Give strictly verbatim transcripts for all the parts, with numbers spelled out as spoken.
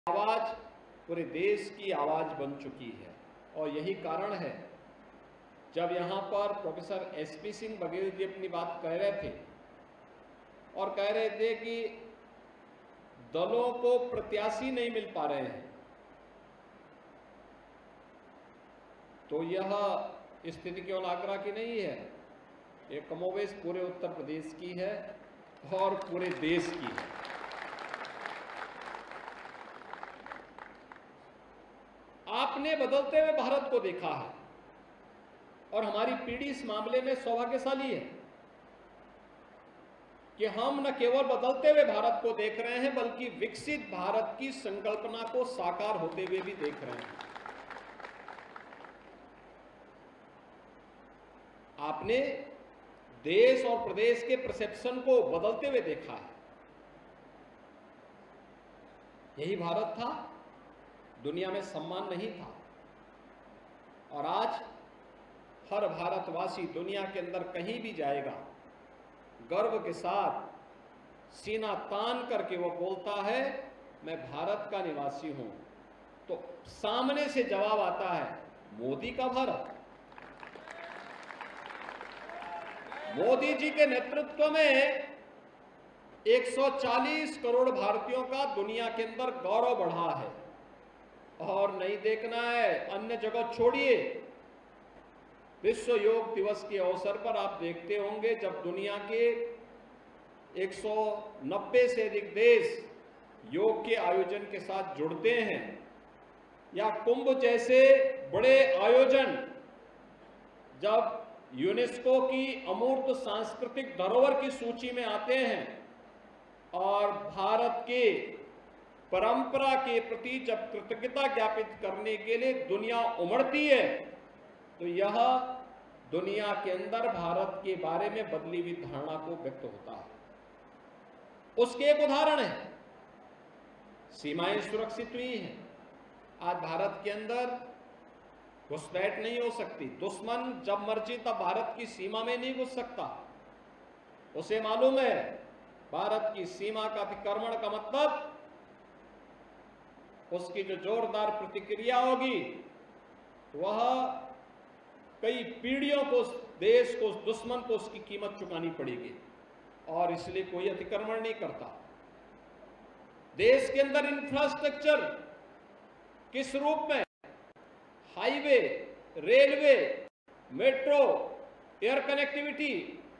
आवाज पूरे देश की आवाज बन चुकी है। और यही कारण है जब यहाँ पर professor S P Singh Baghel ji अपनी बात कह रहे थे और कह रहे थे कि दलों को प्रत्याशी नहीं मिल पा रहे हैं, तो यह स्थिति केवल आगरा की नहीं है, ये कमोवेश पूरे उत्तर प्रदेश की है और पूरे देश की है। आपने बदलते हुए भारत को देखा है और हमारी पीढ़ी इस मामले में सौभाग्यशाली है कि हम न केवल बदलते हुए भारत को देख रहे हैं बल्कि विकसित भारत की संकल्पना को साकार होते हुए भी देख रहे हैं। आपने देश और प्रदेश के परसेप्शन को बदलते हुए देखा है। यही भारत था, दुनिया में सम्मान नहीं था, और आज हर भारतवासी दुनिया के अंदर कहीं भी जाएगा गर्व के साथ सीना तान करके वो बोलता है मैं भारत का निवासी हूं। तो सामने से जवाब आता है मोदी का भारत। मोदी जी के नेतृत्व में एक सौ चालीस करोड़ भारतीयों का दुनिया के अंदर गौरव बढ़ा है। और नहीं देखना है अन्य जगह छोड़िए, विश्व योग दिवस के अवसर पर आप देखते होंगे जब दुनिया के एक सौ नब्बे से अधिक देश योग के आयोजन के साथ जुड़ते हैं, या कुंभ जैसे बड़े आयोजन जब यूनेस्को की अमूर्त सांस्कृतिक धरोहर की सूची में आते हैं और भारत के परंपरा के प्रति जब कृतज्ञता ज्ञापित करने के लिए दुनिया उमड़ती है, तो यह दुनिया के अंदर भारत के बारे में बदली हुई धारणा को व्यक्त होता है। उसके एक उदाहरण है, सीमाएं सुरक्षित हुई हैं। आज भारत के अंदर घुसपैठ नहीं हो सकती। दुश्मन जब मर्जी तब भारत की सीमा में नहीं घुस सकता। उसे मालूम है भारत की सीमा का अतिक्रमण का मतलब उसकी जो जोरदार प्रतिक्रिया होगी वह कई पीढ़ियों को, देश को, दुश्मन को उसकी कीमत चुकानी पड़ेगी, और इसलिए कोई अतिक्रमण नहीं करता। देश के अंदर इंफ्रास्ट्रक्चर किस रूप में, highway, railway, metro, air connectivity,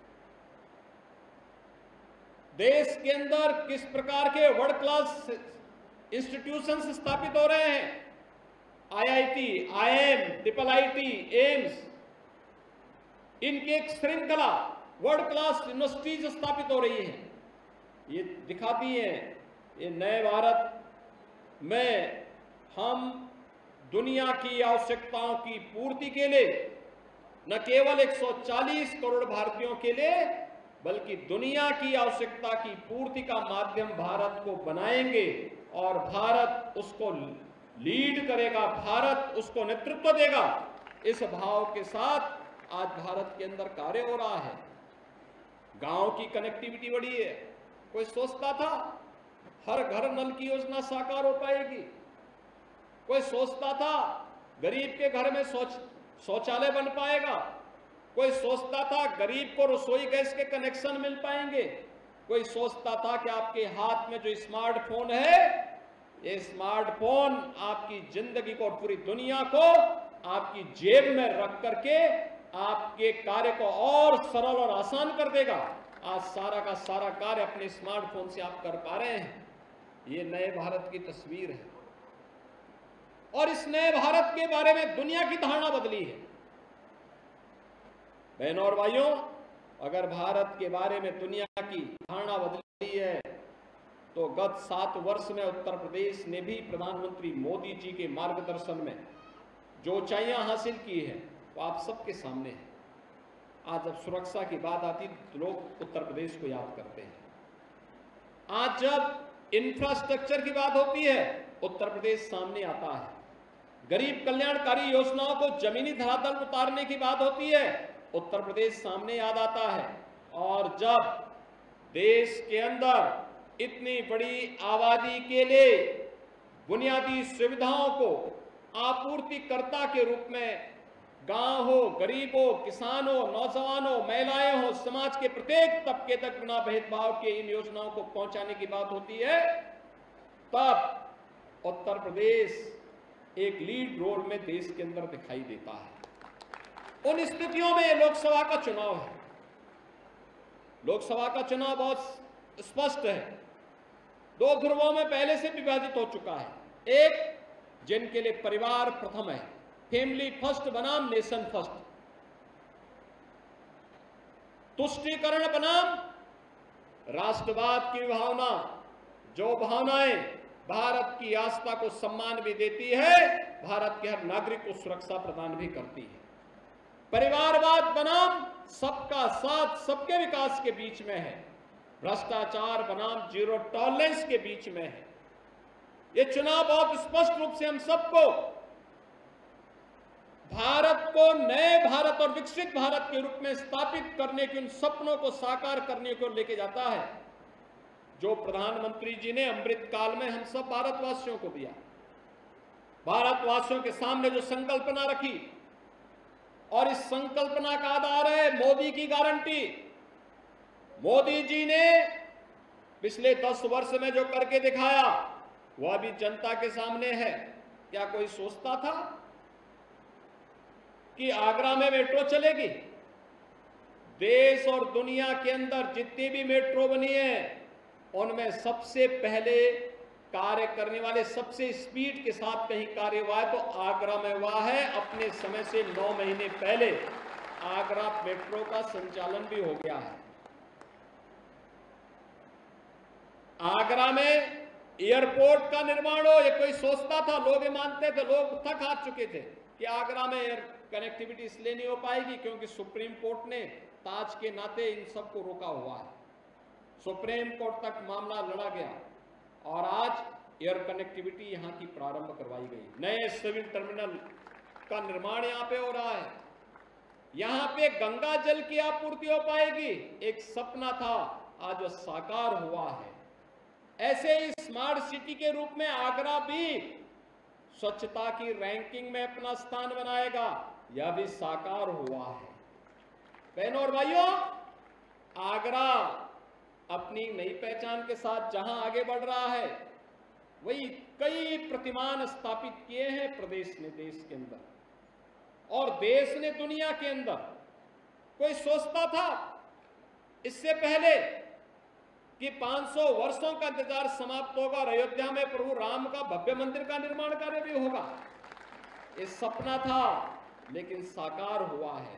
देश के अंदर किस प्रकार के वर्ल्ड क्लास इंस्टीट्यूशंस स्थापित हो रहे हैं, IIT, IM, triple IT, AIIMS, इनकी एक श्रृंखला वर्ल्ड क्लास यूनिवर्सिटीज स्थापित हो रही हैं। ये दिखाती हैं ये नए भारत में हम दुनिया की आवश्यकताओं की पूर्ति के लिए न केवल एक सौ चालीस करोड़ भारतीयों के लिए बल्कि दुनिया की आवश्यकता की पूर्ति का माध्यम भारत को बनाएंगे, और भारत उसको लीड करेगा, भारत उसको नेतृत्व देगा। इस भाव के साथ आज भारत के अंदर कार्य हो रहा है। गांव की कनेक्टिविटी बढ़ी है। कोई सोचता था हर घर नल की योजना साकार हो पाएगी? कोई सोचता था गरीब के घर में शौच शौचालय बन पाएगा? कोई सोचता था गरीब को रसोई गैस के कनेक्शन मिल पाएंगे? कोई सोचता था कि आपके हाथ में जो स्मार्टफोन है, ये स्मार्टफोन आपकी जिंदगी को और पूरी दुनिया को आपकी जेब में रख करके आपके कार्य को और सरल और आसान कर देगा। आज सारा का सारा कार्य अपने स्मार्टफोन से आप कर पा रहे हैं। ये नए भारत की तस्वीर है, और इस नए भारत के बारे में दुनिया की धारणा बदली है। बहनों और भाइयों, अगर भारत के बारे में दुनिया की धारणा बदली है तो गत सात वर्ष में उत्तर प्रदेश ने भी प्रधानमंत्री मोदी जी के मार्गदर्शन में जो ऊंचाइयां हासिल की है वो आप सबके सामने है। आज जब सुरक्षा की बात आती तो लोग उत्तर प्रदेश को याद करते हैं। आज जब इंफ्रास्ट्रक्चर की बात होती है उत्तर प्रदेश सामने आता है। गरीब कल्याणकारी योजनाओं को जमीनी धरातल पर उतारने की बात होती है, उत्तर प्रदेश सामने याद आता है। और जब देश के अंदर इतनी बड़ी आबादी के लिए बुनियादी सुविधाओं को आपूर्तिकर्ता के रूप में गांव हो, गरीब हो, किसान हो, नौजवान हो, महिलाएं हो, समाज के प्रत्येक तबके तक बिना भेदभाव के इन योजनाओं को पहुंचाने की बात होती है, तब उत्तर प्रदेश एक लीड रोल में देश के अंदर दिखाई देता है। उन स्थितियों में लोकसभा का चुनाव है। लोकसभा का चुनाव बहुत स्पष्ट है, दो ध्रुवों में पहले से विभाजित हो चुका है। एक जिनके लिए परिवार प्रथम है, फैमिली फर्स्ट बनाम नेशन फर्स्ट, तुष्टीकरण बनाम राष्ट्रवाद की भावना, जो भावनाएं भारत की आस्था को सम्मान भी देती है, भारत के हर नागरिक को सुरक्षा प्रदान भी करती है। परिवारवाद बनाम सबका साथ, सबके विकास के बीच में है। भ्रष्टाचार बनाम जीरो टॉलरेंस के बीच में है। ये चुनाव बहुत स्पष्ट रूप से हम सबको भारत को नए भारत और विकसित भारत के रूप में स्थापित करने के उन सपनों को साकार करने को लेके जाता है, जो प्रधानमंत्री जी ने अमृत काल में हम सब भारतवासियों को दिया। भारतवासियों के सामने जो संकल्पना रखी, और इस संकल्पना का आधार है मोदी की गारंटी। मोदी जी ने पिछले दस वर्ष में जो करके दिखाया, वह भी जनता के सामने है। क्या कोई सोचता था कि आगरा में मेट्रो चलेगी? देश और दुनिया के अंदर जितनी भी मेट्रो बनी है, उनमें सबसे पहले कार्य करने वाले, सबसे स्पीड के साथ कहीं कार्य हुआ है तो आगरा में हुआ है। अपने समय से नौ महीने पहले आगरा मेट्रो का संचालन भी हो गया है। आगरा में एयरपोर्ट का निर्माण हो, ये कोई सोचता था? लोग ये मानते थे, लोग थक हार चुके थे कि आगरा में एयर कनेक्टिविटी इसलिए नहीं हो पाएगी क्योंकि सुप्रीम कोर्ट ने ताज के नाते इन सबको रोका हुआ है। सुप्रीम कोर्ट तक मामला लड़ा गया और आज एयर कनेक्टिविटी यहां की प्रारंभ करवाई गई। नए सिविल टर्मिनल का निर्माण यहां पे हो रहा है। यहां पे गंगा जल की आपूर्ति हो पाएगी। एक सपना था, आज वह साकार हुआ है। ऐसे ही स्मार्ट सिटी के रूप में आगरा भी स्वच्छता की रैंकिंग में अपना स्थान बनाएगा, यह भी साकार हुआ है। बहनों और भाइयों, आगरा अपनी नई पहचान के साथ जहां आगे बढ़ रहा है, वही कई प्रतिमान स्थापित किए हैं प्रदेश ने देश के अंदर और देश ने दुनिया के अंदर। कोई सोचता था इससे पहले कि पाँच सौ वर्षों का इंतजार समाप्त होगा और अयोध्या में प्रभु राम का भव्य मंदिर का निर्माण कार्य भी होगा? ये सपना था, लेकिन साकार हुआ है।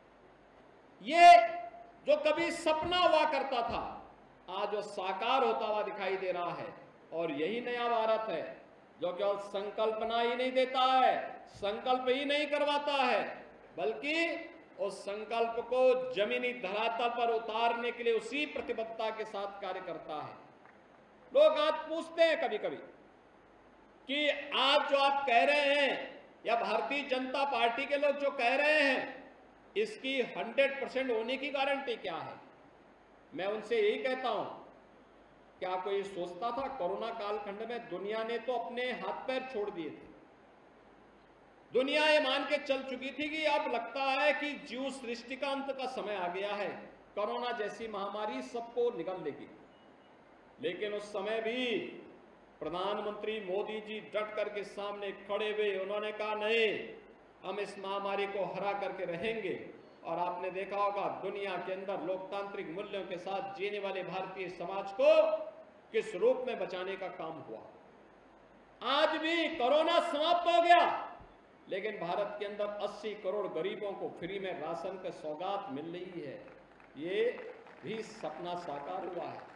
ये जो कभी सपना हुआ करता था, आज वो साकार होता हुआ दिखाई दे रहा है। और यही नया भारत है जो केवल संकल्पना ही नहीं देता है, संकल्प ही नहीं करवाता है, बल्कि उस संकल्प को जमीनी धरातल पर उतारने के लिए उसी प्रतिबद्धता के साथ कार्य करता है। लोग आज पूछते हैं कभी कभी कि आज जो आप कह रहे हैं, या भारतीय जनता पार्टी के लोग जो कह रहे हैं, इसकी हंड्रेड परसेंट होने की गारंटी क्या है? मैं उनसे यही कहता हूं, क्या कोई सोचता था कोरोना कालखंड में दुनिया ने तो अपने हाथ पैर छोड़ दिए थे। दुनिया ये मान के चल चुकी थी कि अब लगता है कि जीव सृष्टि का अंत का समय आ गया है, कोरोना जैसी महामारी सबको निगल लेगी। लेकिन उस समय भी प्रधानमंत्री मोदी जी डट करके सामने खड़े हुए, उन्होंने कहा नहीं, हम इस महामारी को हरा करके रहेंगे। और आपने देखा होगा दुनिया के अंदर लोकतांत्रिक मूल्यों के साथ जीने वाले भारतीय समाज को किस रूप में बचाने का काम हुआ। आज भी कोरोना समाप्त हो गया, लेकिन भारत के अंदर अस्सी करोड़ गरीबों को फ्री में राशन का सौगात मिल रही है। ये भी सपना साकार हुआ है।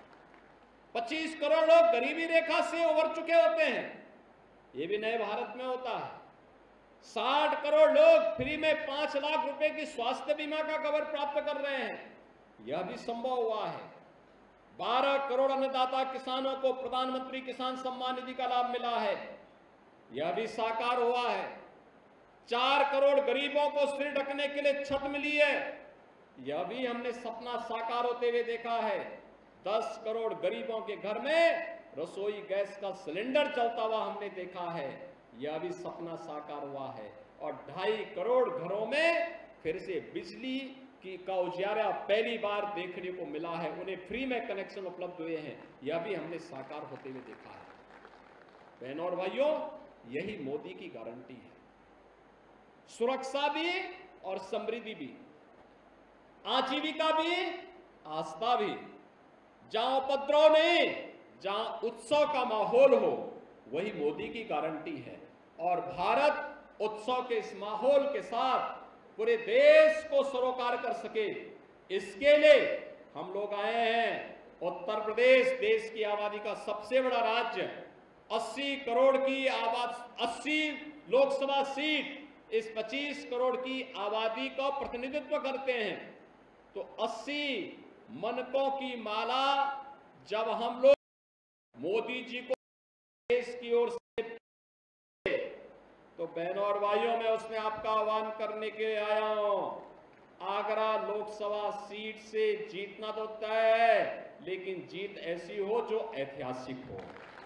पच्चीस करोड़ लोग गरीबी रेखा से उबर चुके होते हैं, ये भी नए भारत में होता है। साठ करोड़ लोग फ्री में पांच लाख रुपए की स्वास्थ्य बीमा का कवर प्राप्त कर रहे हैं, यह भी संभव हुआ है। बारह करोड़ अन्नदाता किसानों को प्रधानमंत्री किसान सम्मान निधि का लाभ मिला है, यह भी साकार हुआ है। चार करोड़ गरीबों को सिर ढकने के लिए छत मिली है, यह भी हमने सपना साकार होते हुए देखा है। दस करोड़ गरीबों के घर में रसोई गैस का सिलेंडर चलता हुआ हमने देखा है, यह भी सपना साकार हुआ है। और ढाई करोड़ घरों में फिर से बिजली की का उजियारा पहली बार देखने को मिला है, उन्हें फ्री में कनेक्शन उपलब्ध हुए हैं, यह भी हमने साकार होते हुए देखा है। बहनों और भाइयों, यही मोदी की गारंटी है, सुरक्षा भी और समृद्धि भी, आजीविका भी, आस्था भी। जहां उपद्रव नहीं, जहां उत्सव का माहौल हो, वही मोदी की गारंटी है। और भारत उत्सव के इस माहौल के साथ पूरे देश को सरोकार कर सके, इसके लिए हम लोग आए हैं। उत्तर प्रदेश देश की आबादी का सबसे बड़ा राज्य, अस्सी करोड़ की आबादी, अस्सी लोकसभा सीट इस पच्चीस करोड़ की आबादी का प्रतिनिधित्व करते हैं। तो अस्सी मनकों की माला जब हम लोग मोदी जी को देश की ओर से, तो बहनों और भाइयों, मैं उसमें आपका आह्वान करने के लिए आया हूं। आगरा लोकसभा सीट से जीतना तो तय है, लेकिन जीत ऐसी हो जो ऐतिहासिक हो।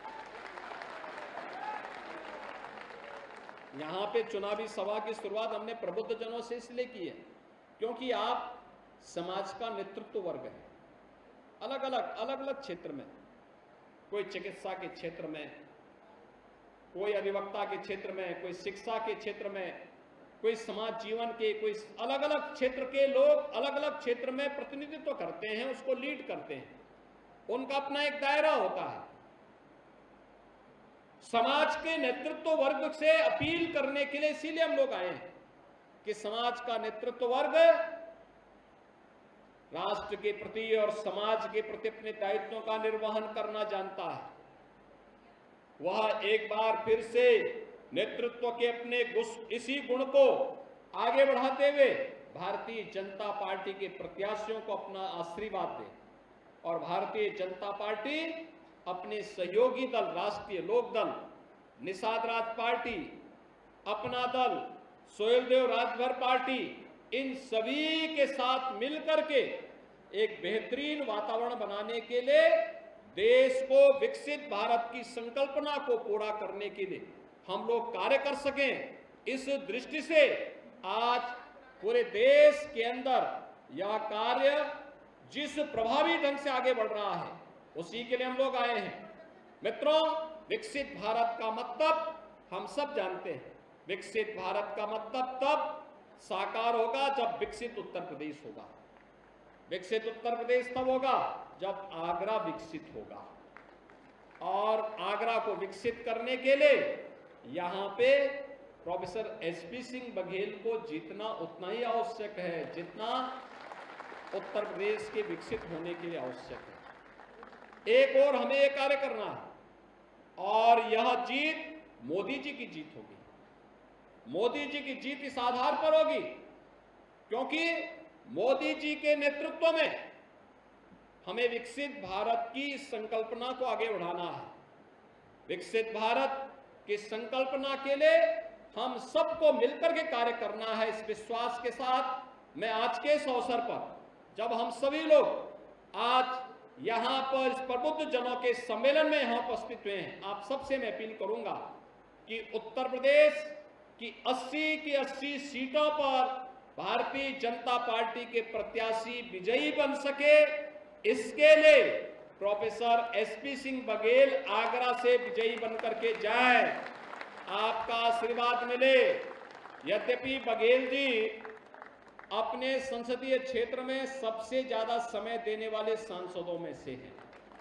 यहां पे चुनावी सभा की शुरुआत हमने प्रबुद्ध जनों से इसलिए की है क्योंकि आप समाज का नेतृत्व वर्ग है, अलग अलग अलग अलग क्षेत्र में, कोई चिकित्सा के क्षेत्र में, कोई अधिवक्ता के क्षेत्र में, कोई शिक्षा के क्षेत्र में, कोई समाज जीवन के, कोई अलग अलग क्षेत्र के लोग अलग अलग क्षेत्र में प्रतिनिधित्व करते हैं, उसको लीड करते हैं, उनका अपना एक दायरा होता है। समाज के नेतृत्व वर्ग से अपील करने के लिए इसीलिए हम लोग आए हैं कि समाज का नेतृत्व वर्ग राष्ट्र के प्रति और समाज के प्रति अपने दायित्वों का निर्वहन करना जानता है। वह एक बार फिर से नेतृत्व के अपने इसी गुण को आगे बढ़ाते हुए भारतीय जनता पार्टी के प्रत्याशियों को अपना आशीर्वाद दे और भारतीय जनता पार्टी अपने सहयोगी दल राष्ट्रीय लोक दल, निषाद राज पार्टी, अपना दल, सोहेलदेव राजभर पार्टी, इन सभी के साथ मिलकर के एक बेहतरीन वातावरण बनाने के लिए, देश को विकसित भारत की संकल्पना को पूरा करने के लिए हम लोग कार्य कर सकें। इस दृष्टि से आज पूरे देश के अंदर यह कार्य जिस प्रभावी ढंग से आगे बढ़ रहा है, उसी के लिए हम लोग आए हैं। मित्रों, विकसित भारत का मतलब हम सब जानते हैं। विकसित भारत का मतलब तब साकार होगा जब विकसित उत्तर प्रदेश होगा। विकसित उत्तर प्रदेश तब होगा जब आगरा विकसित होगा। और आगरा को विकसित करने के लिए यहां पे प्रोफेसर एसपी सिंह बघेल को जीतना उतना ही आवश्यक है जितना उत्तर प्रदेश के विकसित होने के लिए आवश्यक है। एक और हमें यह कार्य करना है और यह जीत मोदी जी की जीत होगी। मोदी जी की जीत इस आधार पर होगी क्योंकि मोदी जी के नेतृत्व में हमें विकसित भारत की संकल्पना को आगे बढ़ाना है। विकसित भारत की संकल्पना के लिए हम सबको मिलकर के कार्य करना है। इस विश्वास के साथ मैं आज के इस अवसर पर, जब हम सभी लोग आज यहां पर इस प्रबुद्ध जनों के सम्मेलन में यहां उपस्थित हुए हैं, आप सबसे मैं अपील करूंगा कि उत्तर प्रदेश की अस्सी की अस्सी सीटों पर भारतीय जनता पार्टी के प्रत्याशी विजयी बन सके, इसके लिए प्रोफेसर एसपी सिंह बघेल आगरा से विजयी बनकर के जाए, आपका आशीर्वाद मिले। यद्यपि बघेल जी अपने संसदीय क्षेत्र में सबसे ज्यादा समय देने वाले सांसदों में से हैं।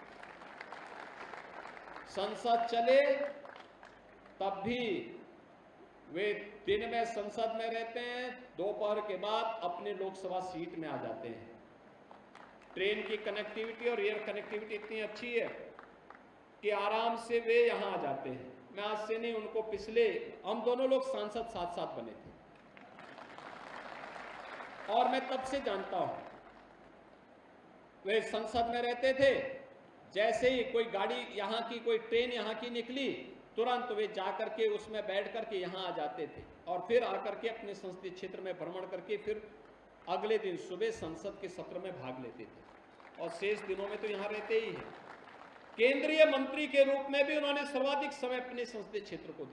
संसद चले तब भी वे दिन में संसद में रहते हैं, दोपहर के बाद अपने लोकसभा सीट में आ जाते हैं। ट्रेन की कनेक्टिविटी और एयर कनेक्टिविटी इतनी अच्छी है कि आराम से वे यहां आ जाते हैं। मैं आज से नहीं, उनको पिछले हम दोनों लोग सांसद साथ साथ बने थे और मैं तब से जानता हूं। वे संसद में रहते थे, जैसे ही कोई गाड़ी यहां की, कोई ट्रेन यहां की निकली, तुरंत वे जाकर के उसमें बैठ करके यहां आ जाते थे और फिर आकर के अपने संसदीय क्षेत्र में भ्रमण करके फिर अगले दिन सुबह संसद के सत्र में भाग लेते थे और शेष दिनों में तो यहां रहते ही हैं। केंद्रीय मंत्री के रूप में भी उन्होंने सर्वाधिक समय अपने संसदीय क्षेत्र को दिया।